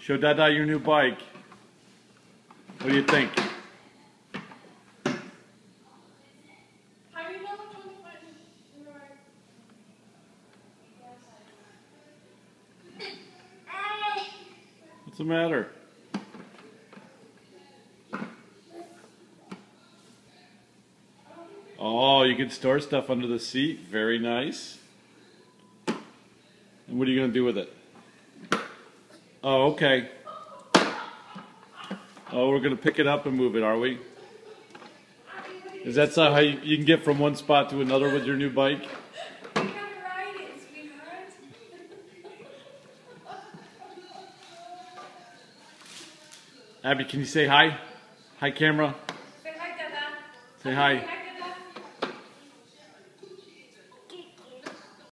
Show Dada your new bike. What do you think? What's the matter? Oh, you can store stuff under the seat. Very nice. And what are you going to do with it? Oh, okay. Oh, we're going to pick it up and move it, are we? Is that how you can get from one spot to another with your new bike? We gotta ride it, sweetheart. Abby, can you say hi? Hi, camera. Say hi, Dada. Say hi.